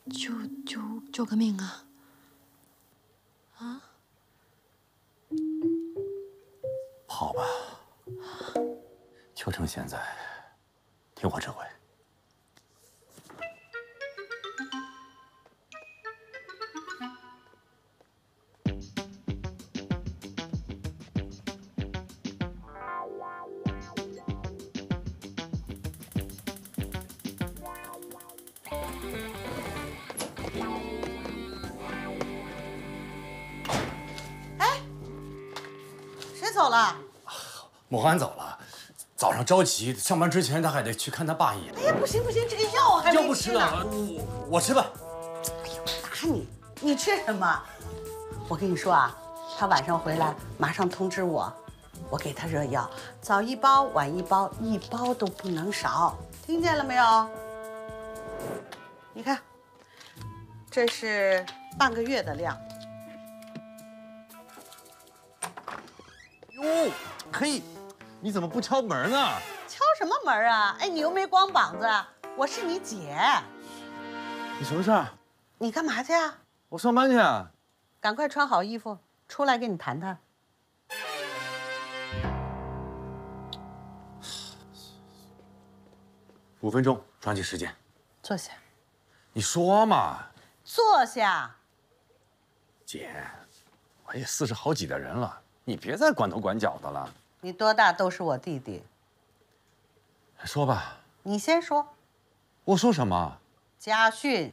救个命啊！啊！ 跑吧，就趁现在，听我指挥。 走了， 莫寒走了，早上着急，上班之前他还得去看他爸一眼。 哎呀，不行，这个药还没吃呢。 要不吃了，我吃吧。 哎呦，打你！你吃什么？我跟你说啊，他晚上回来马上通知我，我给他热药，早一包晚一包，一包都不能少，听见了没有？你看，这是半个月的量。 哟，嘿，你怎么不敲门呢？ 敲什么门啊？哎，你又没光膀子，我是你姐。 你什么事儿？ 你干嘛去啊？ 我上班去啊。 赶快穿好衣服，出来跟你谈谈。 5分钟，抓紧时间。 坐下。 你说嘛。 坐下。 姐，我也40好几的人了。 你别再管头管脚的了。 你多大都是我弟弟。 说吧。 你先说。 我说什么？ 家训。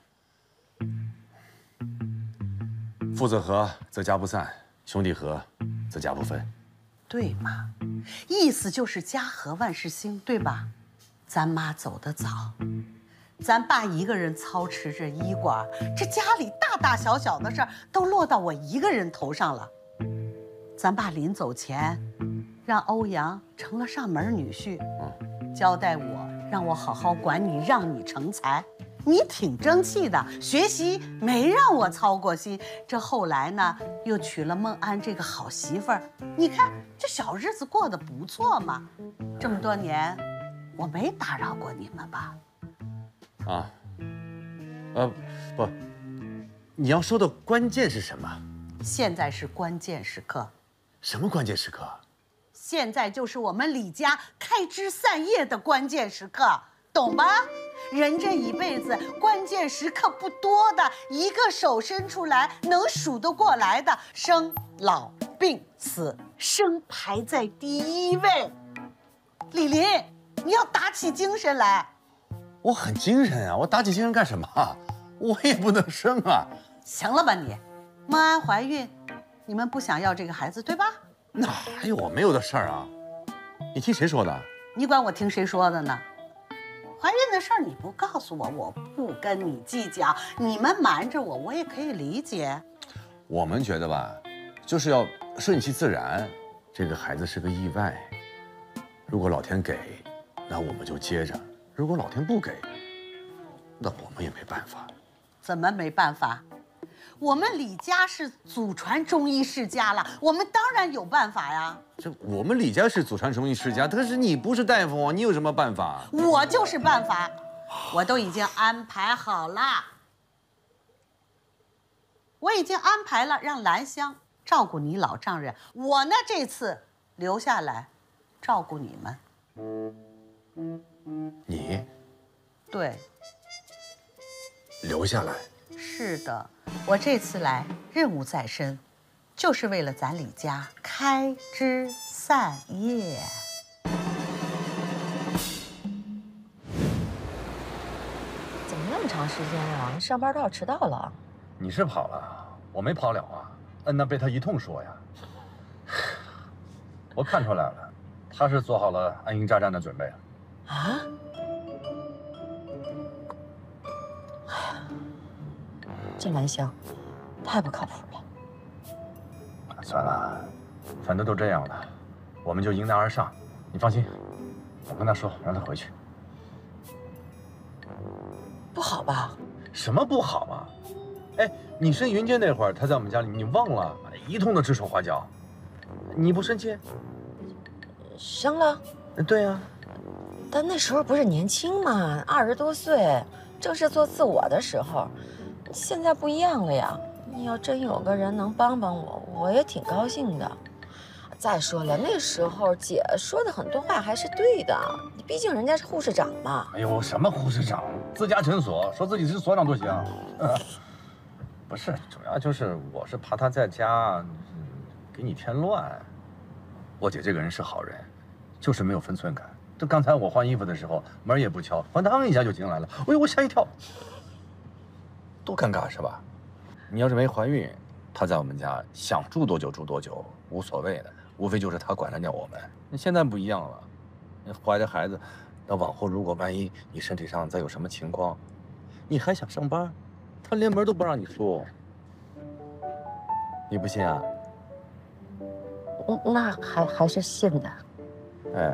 父子和则家不散，兄弟和则家不分。 对嘛？意思就是家和万事兴，对吧？咱妈走得早，咱爸一个人操持着医馆，这家里大大小小的事儿都落到我一个人头上了。 咱爸临走前，让欧阳成了上门女婿，交代我让我好好管你，让你成才。你挺争气的，学习没让我操过心。这后来呢，又娶了孟安这个好媳妇儿，你看这小日子过得不错嘛。这么多年，我没打扰过你们吧？ 啊，不，你要说的关键是什么？ 现在是关键时刻。 什么关键时刻？ 现在就是我们李家开枝散叶的关键时刻，懂吧？人这一辈子关键时刻不多的，一个手伸出来能数得过来的，生老病死，生排在第一位。李林，你要打起精神来。 我很精神啊，我打起精神干什么？我也不能生啊。 行了吧你，孟安怀孕。 你们不想要这个孩子，对吧？ 哪有我没有的事儿啊？你听谁说的？ 你管我听谁说的呢？怀孕的事儿你不告诉我，我不跟你计较。你们瞒着我，我也可以理解。 我们觉得吧，就是要顺其自然。这个孩子是个意外，如果老天给，那我们就接着；如果老天不给，那我们也没办法。 怎么没办法？ 我们李家是祖传中医世家了，我们当然有办法呀。 这我们李家是祖传中医世家，可是你不是大夫啊，你有什么办法？ 我就是办法，我都已经安排好了。我已经安排了，让兰香照顾你老丈人，我呢这次留下来照顾你们。 你？ 对。 留下来。 是的，我这次来任务在身，就是为了咱李家开枝散叶。 怎么那么长时间呀？上班都要迟到了。 你是跑了，我没跑了啊。恩娜被他一通说呀。我看出来了，他是做好了安营扎寨的准备了。 啊？ 这兰香太不靠谱了。 算了，反正都这样了，我们就迎难而上。你放心，我跟他说，让他回去。 不好吧？ 什么不好啊？哎，你生云杰那会儿，他在我们家里，你忘了？一通的指手画脚，你不生气？ 生了。 对呀。 但那时候不是年轻嘛，20多岁，正是做自我的时候。 现在不一样了呀！你要真有个人能帮帮我，我也挺高兴的。再说了，那时候姐说的很多话还是对的，毕竟人家是护士长嘛。 哎呦，什么护士长？自家诊所，说自己是所长都行。不是，主要就是我是怕他在家给你添乱。我姐这个人是好人，就是没有分寸感。这刚才我换衣服的时候，门也不敲，咣当一下就进来了，哎呦，我吓一跳，多尴尬是吧？你要是没怀孕，她在我们家想住多久住多久，无所谓的，无非就是她管着点我们。那现在不一样了，你怀着孩子，那往后如果万一你身体上再有什么情况，你还想上班，她连门都不让你出。你不信啊？ 那还是信的。 哎，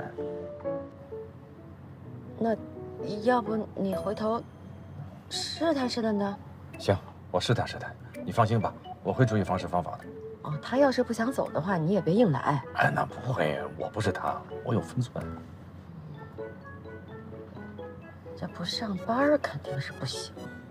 那要不你回头试探试探他？ 行，我试探试探，你放心吧，我会注意方式方法的。 哦，他要是不想走的话，你也别硬来。 哎，那不会，我不是他，我有分寸。 这不上班肯定是不行。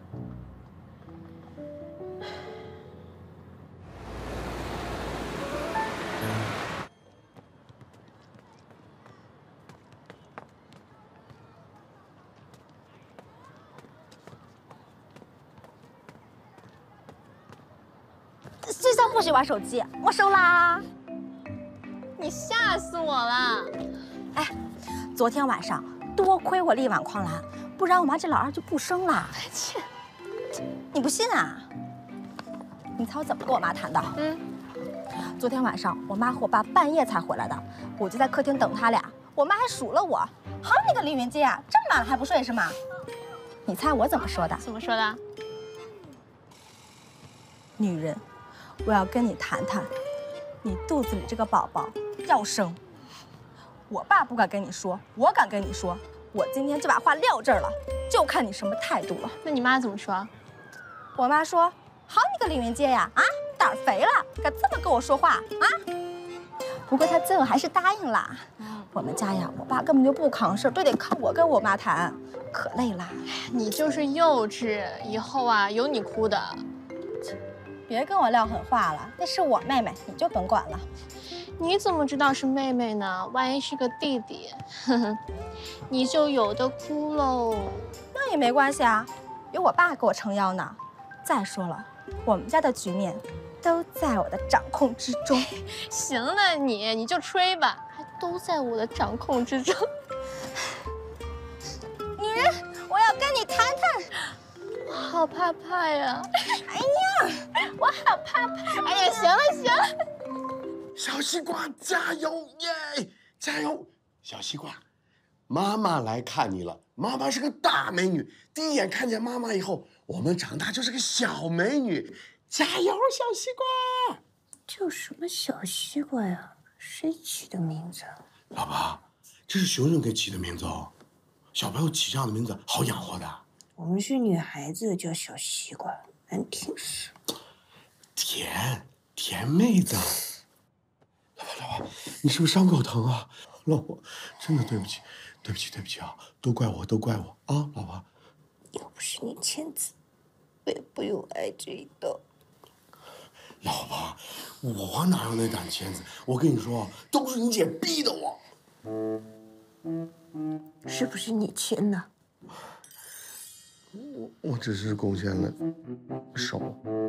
这下不许玩手机，我收啦。 你吓死我了！ 哎，昨天晚上多亏我力挽狂澜，不然我妈这老二就不生了。切，你不信啊？你猜我怎么跟我妈谈的？昨天晚上我妈和我爸半夜才回来的，我就在客厅等他俩，我妈还数了我。好你个凌云街啊，这么晚了还不睡是吗？你猜我怎么说的？ 怎么说的？ 女人，我要跟你谈谈，你肚子里这个宝宝要生。我爸不敢跟你说，我敢跟你说。我今天就把话撂这儿了，就看你什么态度了。 那你妈怎么说？ 我妈说：“好你个凌云街呀，啊，胆儿肥了，敢这么跟我说话啊？”不过她最后还是答应了。我们家呀，我爸根本就不扛事儿，都得靠我跟我妈谈，可累了。 你就是幼稚，以后啊有你哭的。 别跟我撂狠话了，那是我妹妹，你就甭管了。 你怎么知道是妹妹呢？万一是个弟弟，你就有的哭喽。 那也没关系啊，有我爸给我撑腰呢。再说了，我们家的局面都在我的掌控之中。 行了你就吹吧，还都在我的掌控之中。 女人，我要跟你谈谈。 我好怕怕呀！ 哎呀，我好怕怕。 哎呀，行了。 小西瓜，加油耶！加油，小西瓜，妈妈来看你了。妈妈是个大美女，第一眼看见妈妈以后，我们长大就是个小美女。加油，小西瓜！ 叫什么小西瓜呀？谁起的名字？ 老婆，这是熊熊给起的名字哦。小朋友起这样的名字好养活的。 我们是女孩子，叫小西瓜，难听死。 甜妹子。老婆，你是不是伤口疼啊？老婆，真的对不起啊！都怪我啊，老婆。 要不是你签字，我也不用挨这一刀。 老婆，我哪有那胆签字？我跟你说，都是你姐逼的我。 是不是你签的？ 我只是贡献了手。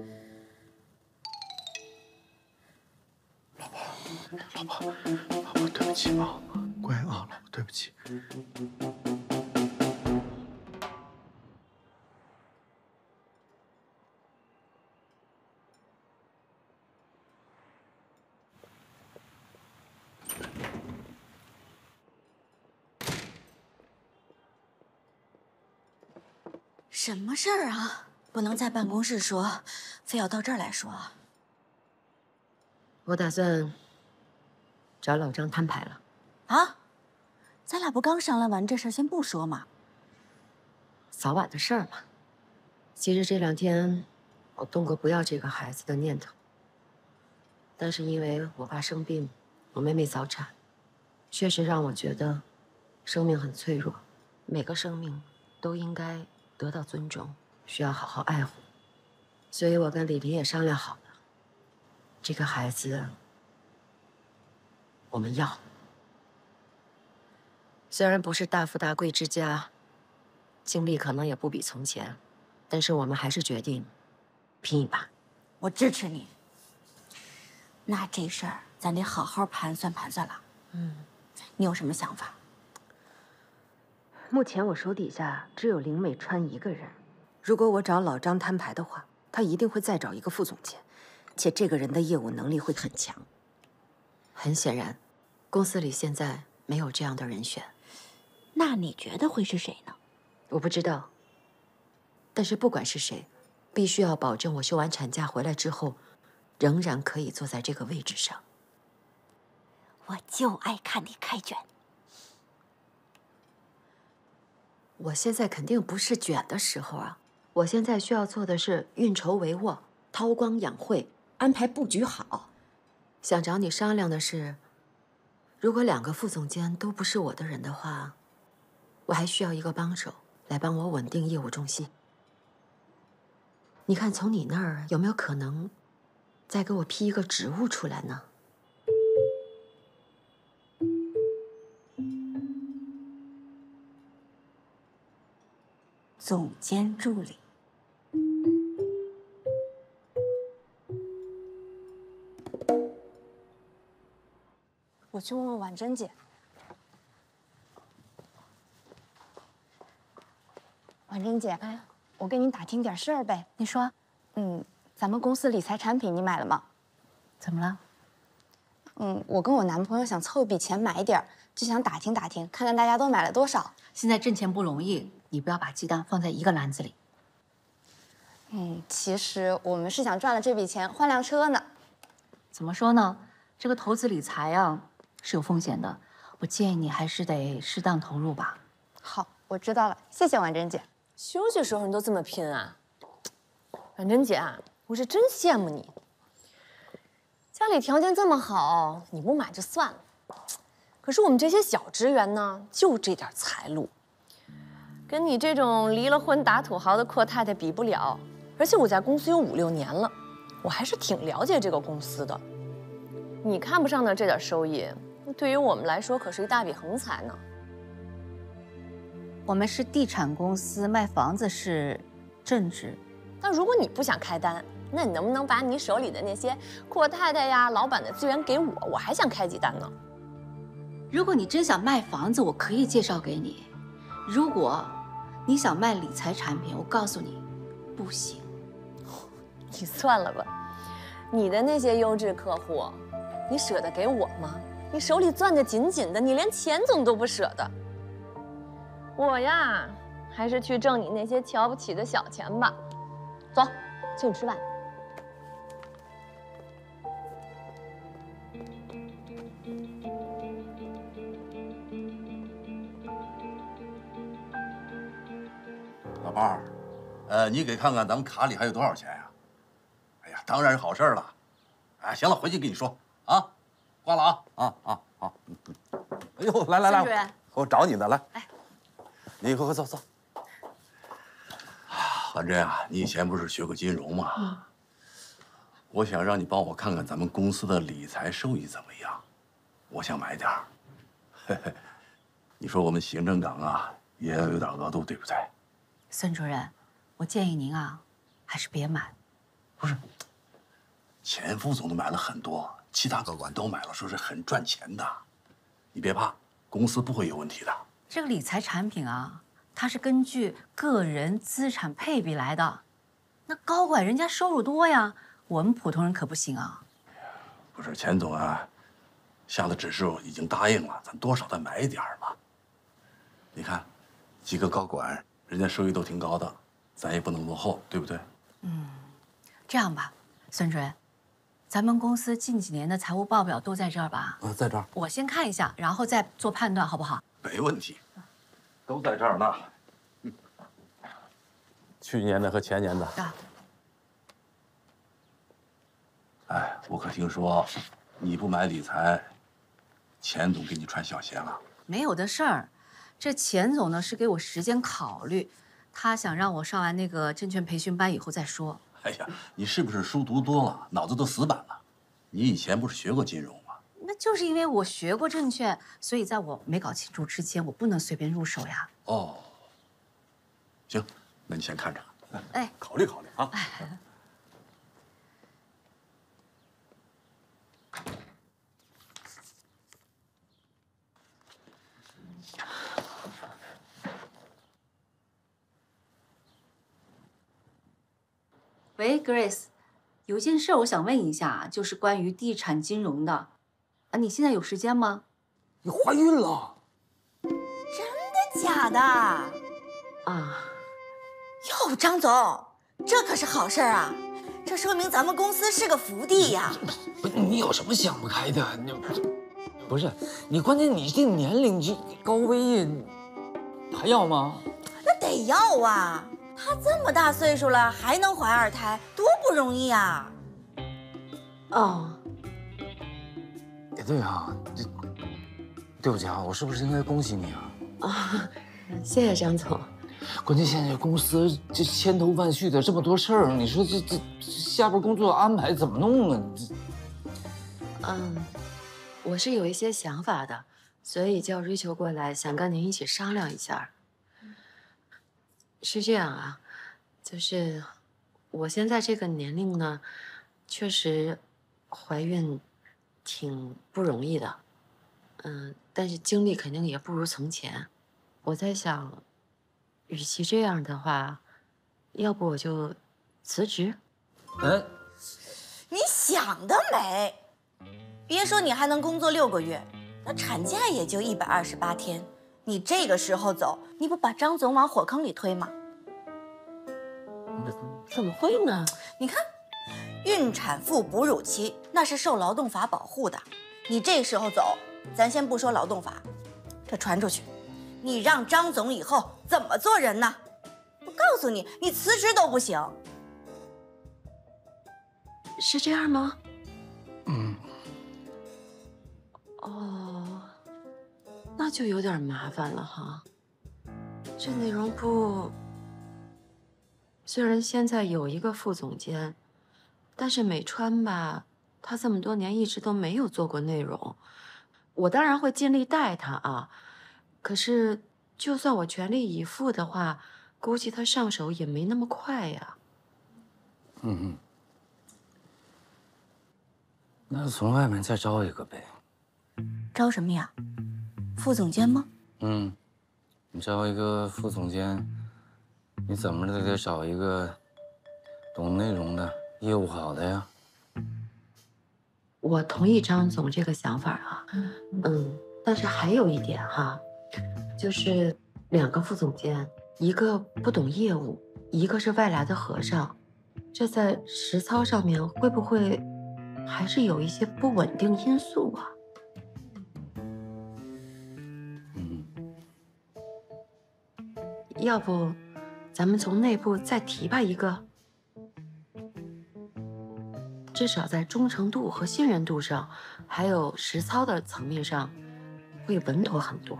老婆，对不起啊，乖啊，老婆，对不起。 什么事儿啊？不能在办公室说，非要到这儿来说。 我打算找老张摊牌了。 啊？咱俩不刚商量完这事儿，先不说嘛。 早晚的事儿嘛。其实这2天我动过不要这个孩子的念头，但是因为我爸生病，我妹妹早产，确实让我觉得生命很脆弱，每个生命都应该得到尊重，需要好好爱护。 所以我跟李黎也商量好了，这个孩子我们要。虽然不是大富大贵之家，经历可能也不比从前，但是我们还是决定拼一把。 我支持你。那这事儿咱得好好盘算盘算了。你有什么想法？ 目前我手底下只有林美川一个人，如果我找老张摊牌的话，他一定会再找一个副总监，且这个人的业务能力会很强。很显然，公司里现在没有这样的人选。 那你觉得会是谁呢？ 我不知道，但是不管是谁，必须要保证我休完产假回来之后，仍然可以坐在这个位置上。 我就爱看你开卷。 我现在肯定不是卷的时候啊！我现在需要做的是运筹帷幄、韬光养晦、安排布局好。想找你商量的是，如果2个副总监都不是我的人的话，我还需要一个帮手来帮我稳定业务中心。你看，从你那儿有没有可能再给我批一个职务出来呢？ 总监助理。我去问问婉珍姐。婉珍姐，我跟您打听点事儿呗。 你说， 咱们公司理财产品你买了吗？ 怎么了？ 我跟我男朋友想凑一笔钱买点儿，就想打听打听，看看大家都买了多少。 现在挣钱不容易，你不要把鸡蛋放在一个篮子里。 其实我们是想赚了这笔钱换辆车呢。 怎么说呢？这个投资理财啊是有风险的，我建议你还是得适当投入吧。 好，我知道了，谢谢婉珍姐。 休息时候你都这么拼啊？婉珍姐啊，我是真羡慕你。家里条件这么好，你不买就算了。可是我们这些小职员呢，就这点财路，跟你这种离了婚打土豪的阔太太比不了。而且我在公司有5、6年了，我还是挺了解这个公司的。你看不上的这点收益，对于我们来说可是一大笔横财呢。 我们是地产公司，卖房子是正职。 但如果你不想开单，那你能不能把你手里的那些阔太太呀、老板的资源给我？我还想开几单呢。 如果你真想卖房子，我可以介绍给你；如果你想卖理财产品，我告诉你，不行。 你算了吧，你的那些优质客户，你舍得给我吗？你手里攥得紧紧的，你连钱总都不舍得。我呀，还是去挣你那些瞧不起的小钱吧。走，请你吃饭。 老伴儿，你给看看咱们卡里还有多少钱呀？哎呀，当然是好事了。哎，行了，回去跟你说啊，挂了啊好。哎呦，来， 孙主任， 我找你呢，来，你快走。婉珍啊，你以前不是学过金融吗？我想让你帮我看看咱们公司的理财收益怎么样，我想买点儿。你说我们行政岗啊，也要有点额度，对不对？ 孙主任，我建议您啊，还是别买。 不是，前副总都买了很多，其他高管都买了，说是很赚钱的。你别怕，公司不会有问题的。 这个理财产品啊，它是根据个人资产配比来的。那高管人家收入多呀，我们普通人可不行啊。 不是，钱总啊，下的指示已经答应了，咱多少再买一点嘛。你看，几个高管，人家收益都挺高的，咱也不能落后，对不对？ 这样吧，孙主任，咱们公司近几年的财务报表都在这儿吧？ 在这儿。 我先看一下，然后再做判断，好不好？ 没问题，都在这儿呢。去年的和前年的。 啊。 哎，我可听说你不买理财，钱总给你穿小鞋了。 没有的事儿，这钱总呢是给我时间考虑，他想让我上完那个证券培训班以后再说。 哎呀，你是不是书读多了，脑子都死板了？你以前不是学过金融吗？ 那就是因为我学过证券，所以在我没搞清楚之前，我不能随便入手呀。 哦，行，那你先看着。 哎， 考虑考虑啊。 喂，Grace，有一件事我想问一下，就是关于地产金融的。啊，你现在有时间吗？ 你怀孕了？ 真的假的？ 啊， 哟，张总，这可是好事儿啊！这说明咱们公司是个福地呀。 不，你有什么想不开的？不是你，关键你这年龄，这高危还要吗？ 那得要啊！她这么大岁数了，还能怀2胎，多不容易啊！ 哦， 也对啊，对不起啊，我是不是应该恭喜你啊？ 啊，谢谢张总。 关键现在公司这千头万绪的这么多事儿，你说这下边工作安排怎么弄啊？ 我是有一些想法的，所以叫瑞秋过来，想跟您一起商量一下。是这样啊，就是我现在这个年龄呢，确实怀孕挺不容易的，但是精力肯定也不如从前。我在想，与其这样的话，要不我就辞职。 哎， 你想得美！别说你还能工作6个月，那产假也就128天。你这个时候走，你不把张总往火坑里推吗？ 怎么会呢？ 你看，孕产妇哺乳期那是受劳动法保护的。你这时候走，咱先不说劳动法，这传出去，你让张总以后怎么做人呢？我告诉你，你辞职都不行。 是这样吗？那就有点麻烦了哈。这内容部虽然现在有一个副总监，但是美川吧，他这么多年一直都没有做过内容。我当然会尽力带他啊，可是就算我全力以赴的话，估计他上手也没那么快呀。 那就从外面再招一个呗。 招什么呀？副总监吗？ 你招一个副总监，你怎么的得找一个懂内容的、业务好的呀。 我同意张总这个想法啊，但是还有一点哈，就是2个副总监，一个不懂业务，一个是外来的和尚，这在实操上面会不会还是有一些不稳定因素啊？要不，咱们从内部再提拔一个，至少在忠诚度和信任度上，还有实操的层面上，会稳妥很多。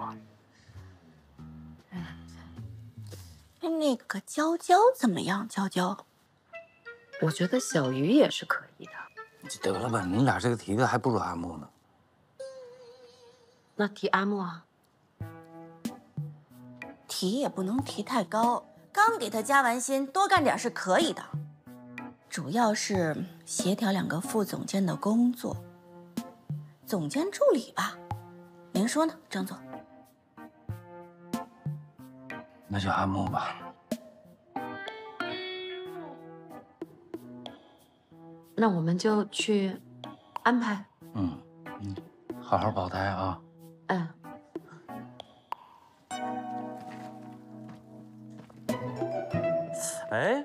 那个娇娇怎么样？娇娇， 我觉得小鱼也是可以的。 得了吧，你俩这个提的还不如阿木呢。 那提阿木啊？ 提也不能提太高，刚给他加完薪，多干点是可以的。主要是协调2个副总监的工作，总监助理吧？您说呢，张总？ 那就阿木吧。 那我们就去安排。 好好保胎啊。哎，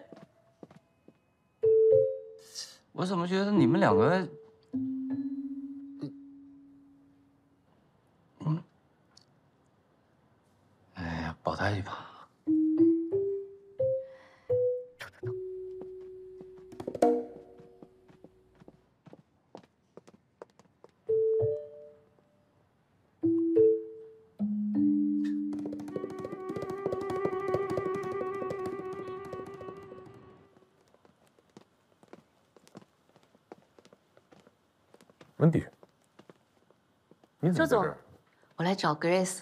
我怎么觉得你们2个，哎呀，保胎去吧。 温迪，你怎周总么在这儿？， 我来找 Grace。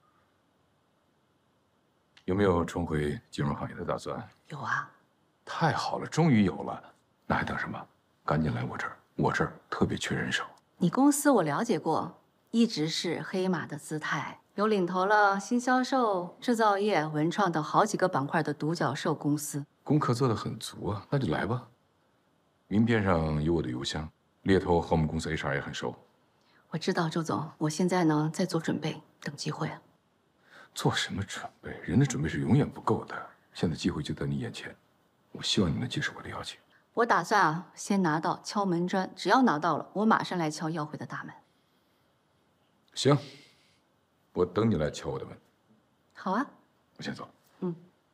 有没有重回金融行业的打算？ 有啊。 太好了，终于有了，那还等什么？赶紧来我这儿，我这儿特别缺人手。 你公司我了解过，一直是黑马的姿态，有领头了新销售、制造业、文创等好几个板块的独角兽公司。 功课做得很足啊，那就来吧。名片上有我的邮箱，猎头和我们公司 HR 也很熟。 我知道，周总，我现在呢在做准备，等机会。 做什么准备？人的准备是永远不够的。现在机会就在你眼前，我希望你能接受我的邀请。 我打算啊，先拿到敲门砖，只要拿到了，我马上来敲耀辉的大门。 行，我等你来敲我的门。 好啊， 我先走。 嗯。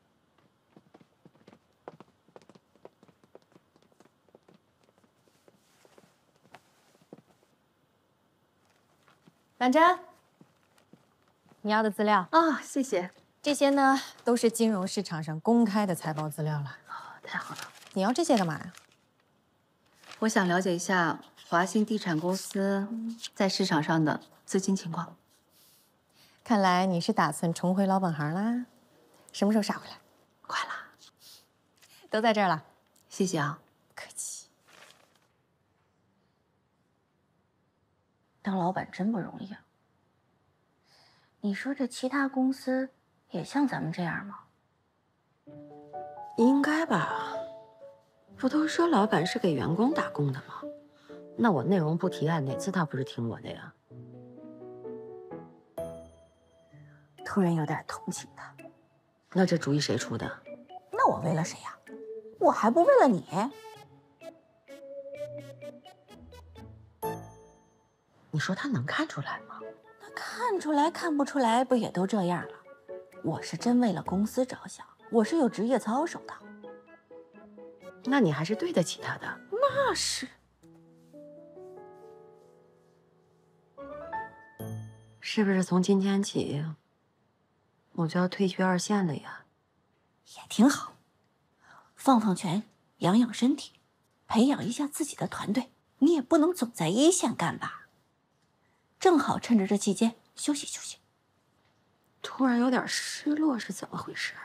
婉珍，你要的资料啊，谢谢。 这些呢都是金融市场上公开的财报资料了。 太好了。 你要这些干嘛呀？ 我想了解一下华兴地产公司在市场上的资金情况。 看来你是打算重回老本行啦？什么时候杀回来？ 快了， 都在这儿了。 谢谢啊。 不客气。 当老板真不容易啊。你说这其他公司也像咱们这样吗？ 应该吧。不都说老板是给员工打工的吗？那我内容部提案，哪次他不是听我的呀？ 突然有点同情他。 那这主意谁出的？ 那我为了谁呀？我还不为了你？ 你说他能看出来吗？ 那看出来看不出来，不也都这样了？我是真为了公司着想，我是有职业操守的。 那你还是对得起他的。 那是。 是不是从今天起，我就要退居二线了呀？ 也挺好，放放权，养养身体，培养一下自己的团队。你也不能总在一线干吧？正好趁着这期间休息休息。 突然有点失落，是怎么回事？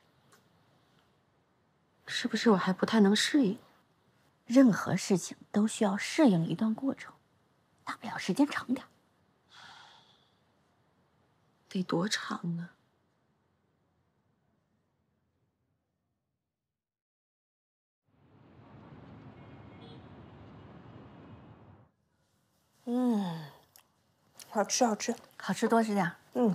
是不是我还不太能适应？ 任何事情都需要适应一段过程，大不了时间长点。 得多长呢？ 好吃好吃， 好吃多吃点。 你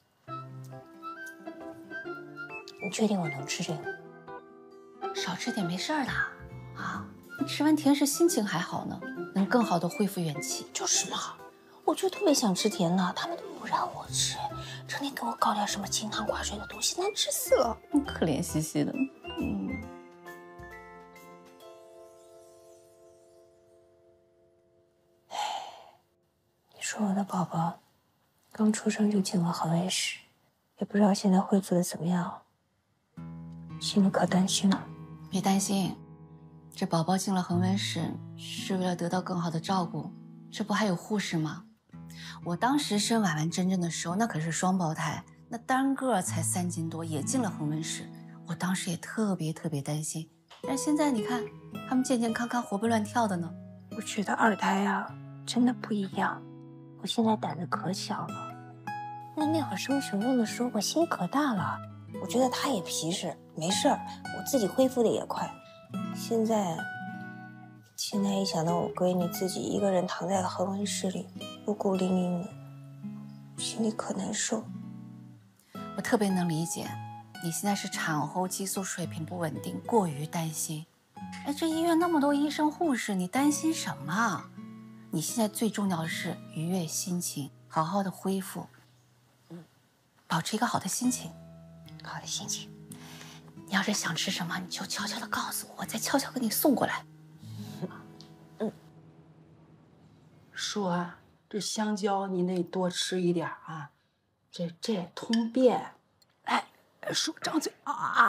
确定我能吃这个？ 少吃点没事儿的啊。你吃完甜食心情还好呢，能更好的恢复元气。 就是嘛，我就特别想吃甜的，他们都不让我吃，成天给我搞点什么清汤寡水的东西，难吃死了。 可怜兮兮的。 你说我的宝宝刚出生就进了恒温室，也不知道现在恢复的怎么样，心里可担心了。 别担心，这宝宝进了恒温室是为了得到更好的照顾，这不还有护士吗？我当时生婉婉珍珍的时候，那可是双胞胎，那单个才3斤多，也进了恒温室。我当时也特别担心，但是现在你看，他们健健康康、活蹦乱跳的呢。 我觉得二胎啊，真的不一样。我现在胆子可小了，那会儿生熊熊的时候，我心可大了。我觉得他也皮实，没事儿，我自己恢复的也快。现在一想到我闺女自己一个人躺在恒温室里，又孤零零的，心里可难受。 我特别能理解，你现在是产后激素水平不稳定，过于担心。哎，这医院那么多医生护士，你担心什么？你现在最重要的是愉悦心情，好好的恢复，保持一个好的心情。 好的心情。 你要是想吃什么，你就悄悄的告诉我，我再悄悄给你送过来。 说啊，这香蕉你得多吃一点啊，这通便。哎，说张嘴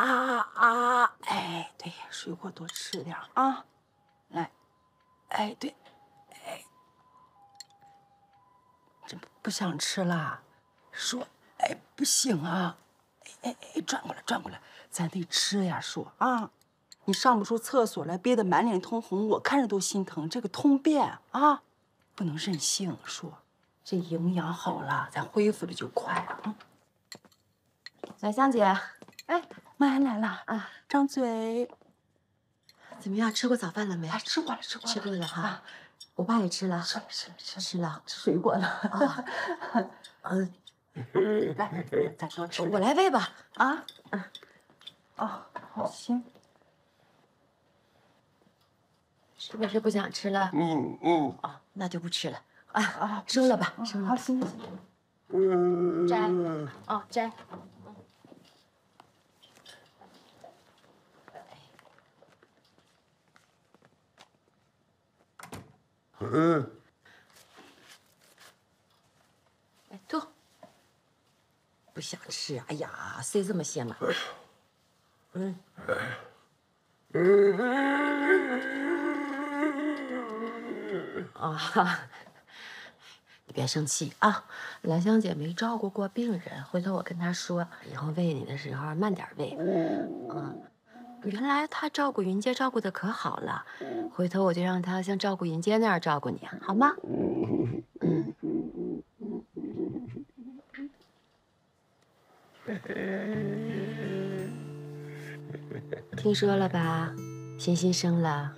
哎，对，水果多吃点啊。来，哎对， 这不想吃了。说，哎，不行啊，哎，转过来，咱得吃呀，说啊，你上不出厕所来，憋得满脸通红，我看着都心疼。这个通便啊，不能任性。说，这营养好了，咱恢复的就快啊。 小香姐， 哎，妈还来了啊，张嘴。 怎么样？吃过早饭了没？ 哎，吃过了。 吃过了哈。我爸也吃了。吃了， 吃水果了。来，咱说吃。 我来喂吧。 啊。哦，好，行。 是不是不想吃了？哦，那就不吃了。收了吧，收了。 好，行。 摘。哦，摘。哎，吐。不想吃，哎呀，谁这么些嘛？你别生气啊，兰香姐没照顾过病人，回头我跟她说，以后喂你的时候慢点喂。原来她照顾云阶照顾的可好了，回头我就让她像照顾云阶那样照顾你，好吗？听说了吧？欣欣生了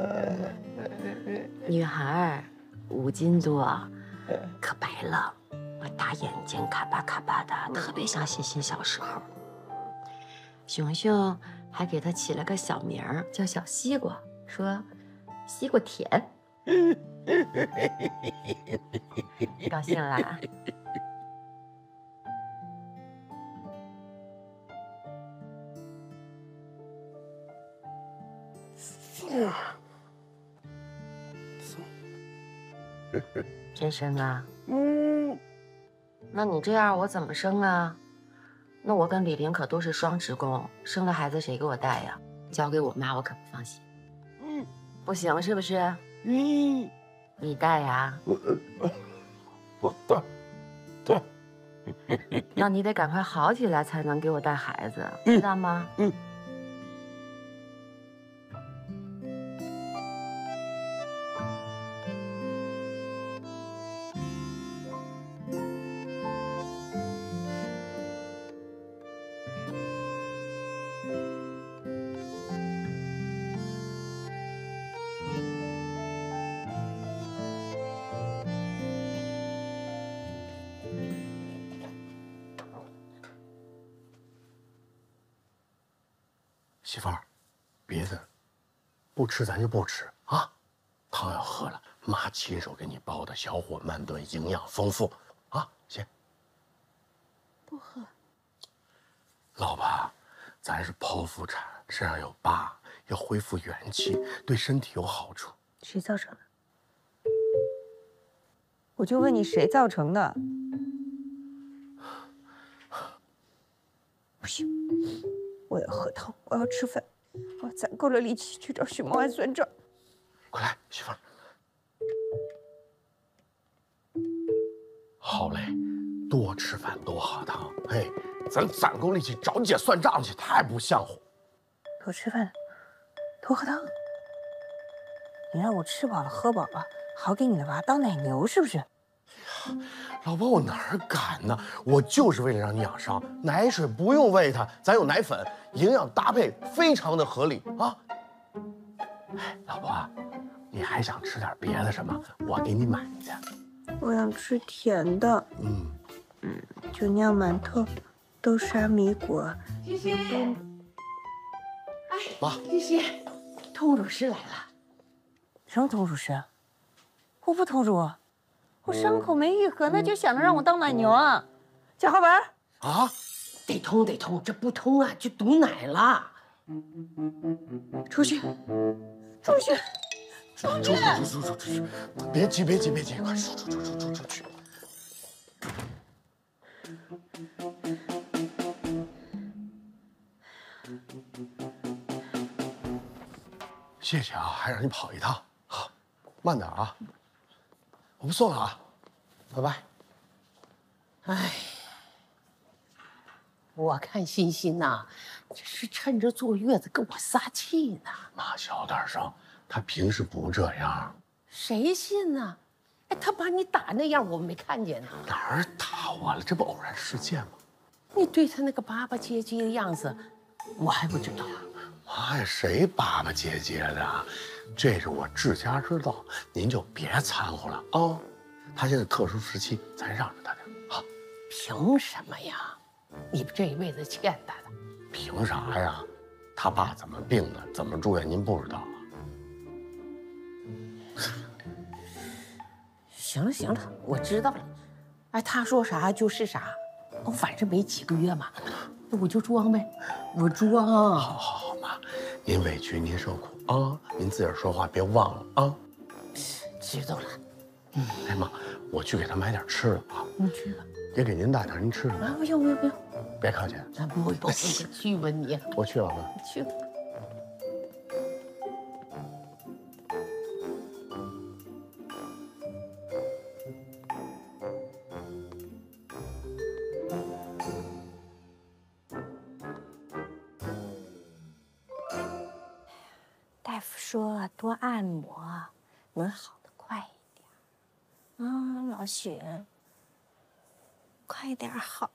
女孩，5斤多，可白了，大眼睛，卡巴卡巴的，特别像欣欣小时候。熊熊还给她起了个小名儿，叫小西瓜，说西瓜甜。高兴啦？真生啊？那你这样我怎么生啊？那我跟李玲可都是双职工，生了孩子谁给我带呀？交给我妈我可不放心。不行是不是？你带呀？ 我带。 那你得赶快好起来才能给我带孩子，知道吗？ 媳妇儿，别的不吃咱就不吃啊。汤要喝了，妈亲手给你煲的，小火慢炖，营养丰富啊。行。 不喝。 老婆，咱是剖腹产，身上有疤，要恢复元气，对身体有好处。 谁造成的？我就问你谁造成的？不行，我要喝汤，我要吃饭，我要攒够了力气去找许梦安算账。 快来，媳妇儿。好嘞，多吃饭，多喝汤。哎，咱攒够力气找姐算账去，太不像话。 多吃饭，多喝汤。你让我吃饱了喝饱了，好给你的娃当奶牛是不是？ 老婆，我哪儿敢呢？我就是为了让你养伤，奶水不用喂它，咱有奶粉，营养搭配非常的合理啊。哎，老婆，你还想吃点别的什么？我给你买去。 我想吃甜的。酒酿馒头、豆沙米果。 西西， 妈， 西西，通乳师来了。 什么通乳师？我不通乳，我伤口没愈合，那就想着让我当奶牛啊？贾浩文啊， 得通得通，这不通啊就堵奶了。 出去，出去，出去！ 别急，快出去！谢谢啊，还让你跑一趟。好，慢点啊，我不送了啊，拜拜。 哎，我看欣欣呐，这是趁着坐月子跟我撒气呢。 妈，小点声，她平时不这样。 谁信呢？哎，他把你打那样，我没看见呢。 哪儿打我了？这不偶然事件吗？ 你对他那个巴巴结结的样子，我还不知道。 妈呀，谁巴巴结结的？这是我治家之道，您就别掺和了啊！他现在特殊时期，咱让着他点啊。 凭什么呀？你这一辈子欠他的。 凭啥呀？他爸怎么病的，怎么住院，您不知道啊？ 行了行了，我知道了。哎，他说啥就是啥。哦，反正没几个月嘛，我就装呗，我装。 好好好，妈，您委屈您受苦啊，您自个儿说话别忘了啊。 知道了。 哎妈，我去给他买点吃的啊。 你去吧。 也给您带点您吃的。 啊，不用不用不用， 别客气。 不去吧你。 我去了，妈。 你去吧。 大夫说多按摩能好得快一点。啊，老许，快一点好。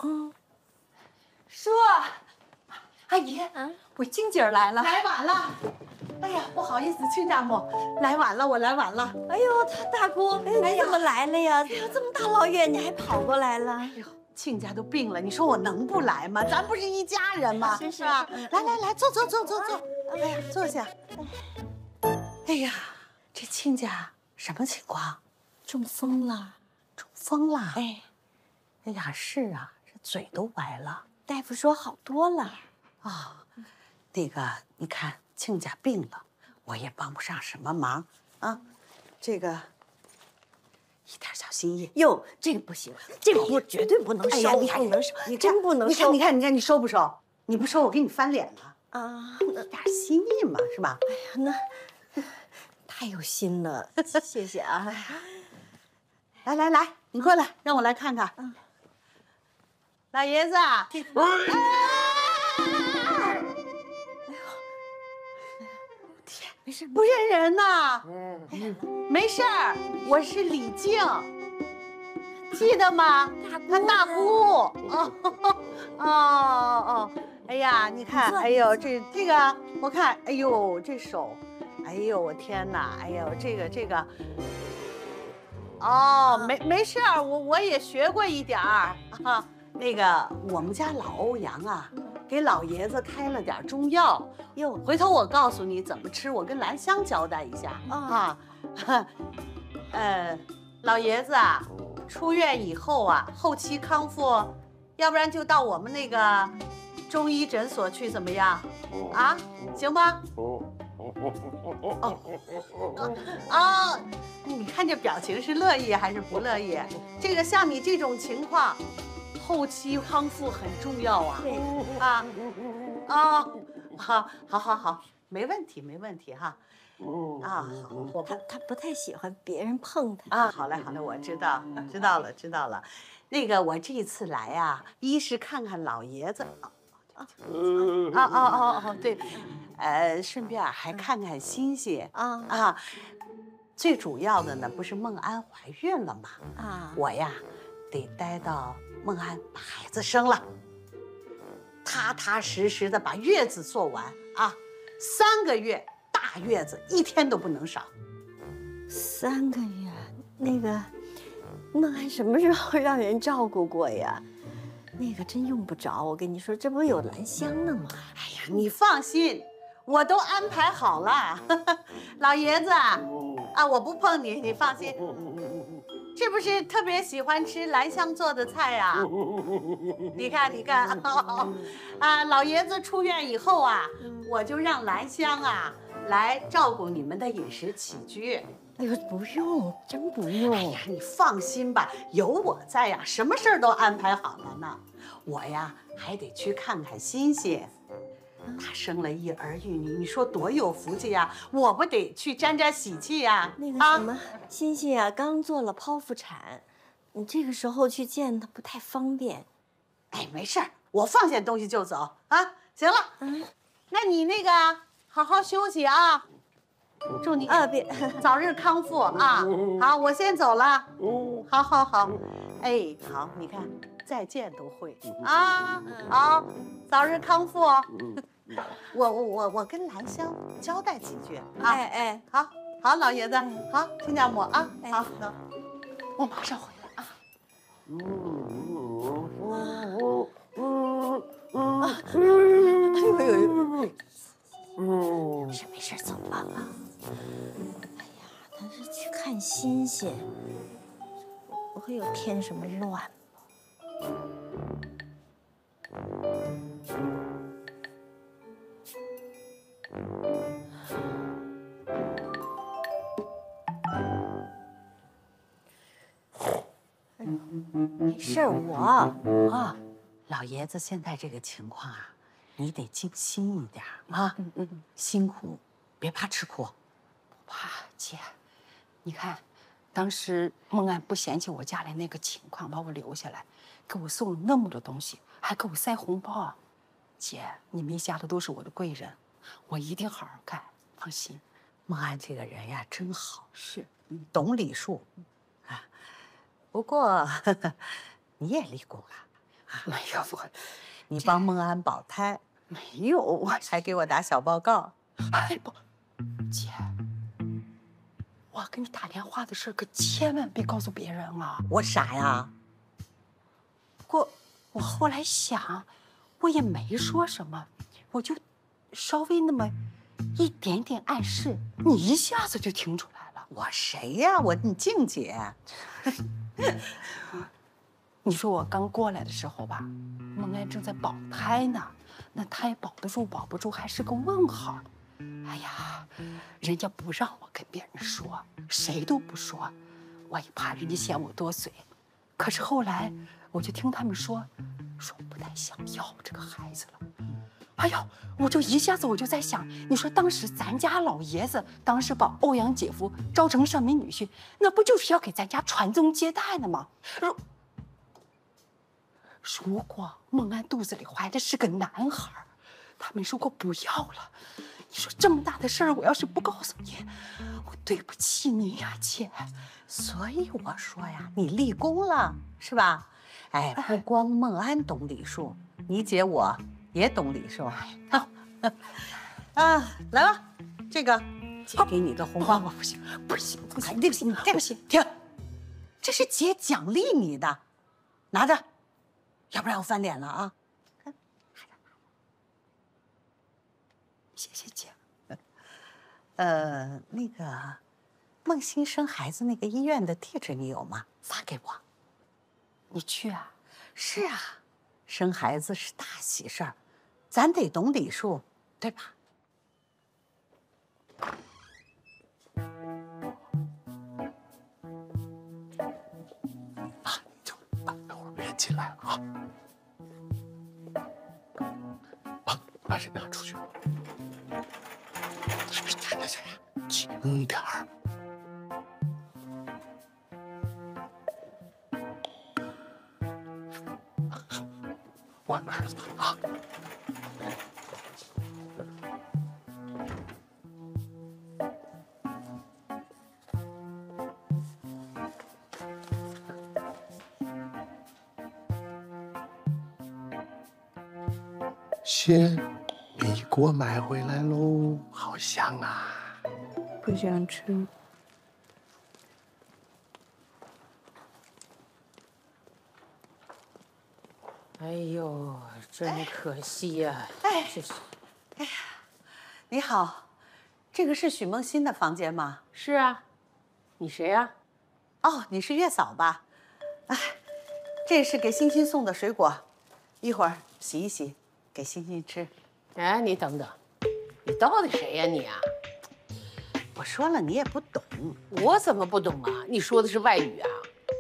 叔，阿姨，我静姐儿来了，来晚了。哎呀，不好意思，亲家母，来晚了，我来晚了。 哎呦，大姑，你怎么来了呀？这么大老远你还跑过来了？哎呦， 亲家都病了，你说我能不来吗？咱不是一家人吗？是吧？来来来，坐。哎呀，坐下。哎呀，这亲家什么情况？ 中风了。 中风了？哎呀，是啊，这嘴都歪了。 大夫说好多了。 啊，那个，你看亲家病了，我也帮不上什么忙啊。这个一点小心意。 哟，这个不行，这个我绝对不能收。哎呀，你不能收，你真不能收。 你看，你收不收？你不收，我给你翻脸了。 啊， 一点心意嘛，是吧？ 哎呀，那太有心了，谢谢啊。 来，你过来，让我来看看。老爷子， 没事， 不认人呐。没事儿，我是李静，记得吗？他大姑。哦，哎呀，你看，哎呦，这个，我看，哎呦，这手，哎呦，我天哪，哎呦，这个，哦，没事儿，我也学过一点儿啊。那个，我们家老欧阳啊，给老爷子开了点中药。哟，回头我告诉你怎么吃，我跟兰香交代一下啊。老爷子啊，出院以后啊，后期康复，要不然就到我们那个中医诊所去，怎么样？啊，行吗？你看这表情是乐意还是不乐意？这个像你这种情况，后期康复很重要啊。 对好，没问题哈。 他不太喜欢别人碰他啊。好嘞，我知道了。那个我这一次来啊，一是看看老爷子，对，顺便还看看欣欣啊。最主要的呢，不是孟安怀孕了吗？啊，我呀得待到孟安把孩子生了，踏踏实实的把月子做完啊，3个月大月子1天都不能少。 3个月，那个孟安什么时候让人照顾过呀？那个真用不着，我跟你说，这不有兰香呢吗？ 哎呀，你放心，我都安排好了。老爷子啊，我不碰你，你放心。是不是特别喜欢吃兰香做的菜啊？你看，老爷子出院以后啊，我就让兰香啊来照顾你们的饮食起居。 哎呦，不用，真不用。 哎呀，你放心吧，有我在呀，什么事儿都安排好了呢。我呀还得去看看欣欣，她生了一儿一女，你说多有福气呀！我不得去沾沾喜气呀？ 那个什么，欣欣啊，刚做了剖腹产， 你这个时候去见他不太方便。 哎，没事儿，我放下东西就走啊。行了，那你那个好好休息啊，祝你别早日康复啊。好，我先走了。好好好，哎，好，你看再见都会啊。好，早日康复。我跟兰香交代几句啊。好，好，老爷子，好，亲家母啊。好，走，我马上回来啊。 没事，走吧啊。哎呀，他是去看新鲜，不会有添什么乱吧？没事， 老爷子现在这个情况啊，你得静心一点啊。辛苦，别怕吃苦。 不怕，姐，你看，当时孟安不嫌弃我家里那个情况，把我留下来，给我送了那么多东西，还给我塞红包。姐，你们一家的都是我的贵人，我一定好好干，放心。 孟安这个人呀，真好， 是， 懂礼数啊。不过你也立功了。 没有， 你帮孟安保胎， 没有，我还给我打小报告。 哎不，姐，我给你打电话的事可千万别告诉别人啊！ 我傻呀？ 不过我后来想，我也没说什么，我就稍微那么一点点暗示，你一下子就听出来了。 我谁呀？你静姐。 你说我刚过来的时候吧，孟安正在保胎呢，那胎保得住保不住还是个问号。哎呀，人家不让我跟别人说，谁都不说，我也怕人家嫌我多嘴。可是后来我就听他们说不太想要这个孩子了。哎呦，我就一下子我就在想，你说当时咱家老爷子当时把欧阳姐夫招成上门女婿，那不就是要给咱家传宗接代的吗？如果孟安肚子里怀的是个男孩，他们如果不要了，你说这么大的事儿，我要是不告诉你，我对不起你呀，姐。 所以我说呀，你立功了，是吧？哎，不光孟安懂礼数，你姐我也懂礼数。好，来了，这个姐给你的红包。 不行，不行，不行， 不行，不行，停！这是姐奖励你的，拿着。要不然我翻脸了啊！ 谢谢姐。 那个孟欣生孩子那个医院的地址你有吗？发给我。 你去啊？ 是啊，生孩子是大喜事儿，咱得懂礼数，对吧？ 进来了啊！把人拿出去。轻点儿。我儿子啊！鲜米给我买回来喽，好香啊！ 不想吃。 哎呦，真可惜呀！这是。 哎呀，你好，这个是许梦欣的房间吗？ 是啊，你谁呀？ 哦，你是月嫂吧？哎，这是给欣欣送的水果，一会儿洗一洗。给欣欣吃。 哎，你等等，你到底谁呀你啊？ 我说了你也不懂。 我怎么不懂啊？你说的是外语啊？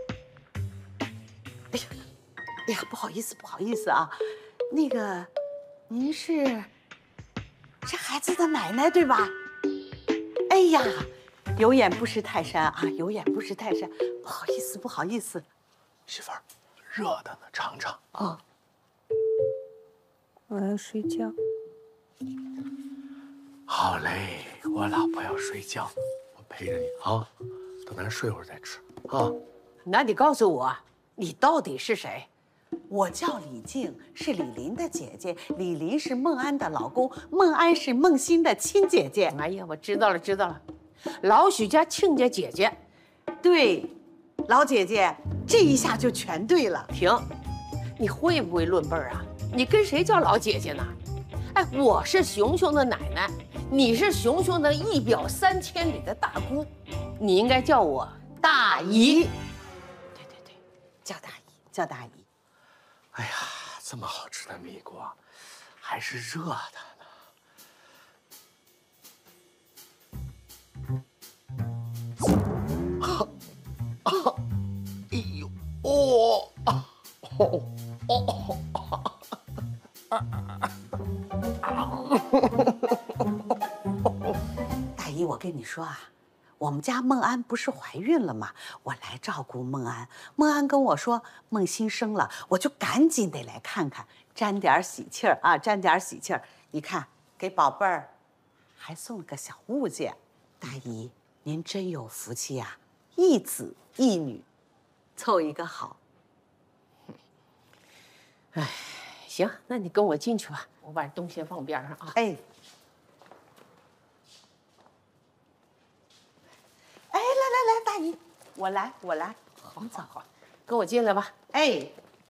哎呀，不好意思，不好意思啊。那个，您是孩子的奶奶对吧？哎呀，有眼不识泰山啊，有眼不识泰山。不好意思，不好意思。 媳妇儿，热的呢，尝尝啊。 我要睡觉。 好嘞，我老婆要睡觉，我陪着你啊，等咱睡会儿再吃啊。 那你告诉我，你到底是谁？ 我叫李静，是李林的姐姐，李林是孟安的老公，孟安是孟欣的亲姐姐。 哎呀，我知道了，知道了，老许家亲家姐姐。 对，老姐姐，这一下就全对了。 停，你会不会论辈儿啊？你跟谁叫老姐姐呢？哎，我是熊熊的奶奶，你是熊熊的一表3000里的大姑，你应该叫我大姨。 对对对，叫大姨，叫大姨。 哎呀，这么好吃的米锅，还是热的呢。哎呦，哦， 大姨，我跟你说啊，我们家孟安不是怀孕了吗？我来照顾孟安。孟安跟我说孟欣生了，我就赶紧得来看看，沾点喜气儿啊，沾点喜气儿。你看，给宝贝儿还送了个小物件。大姨，您真有福气呀，一子一女，凑一个好。 哎，行，那你跟我进去吧，我把东西放边上啊。 哎。哎，来来来，大姨，我来，我来。 好，好，好，跟我进来吧。 哎。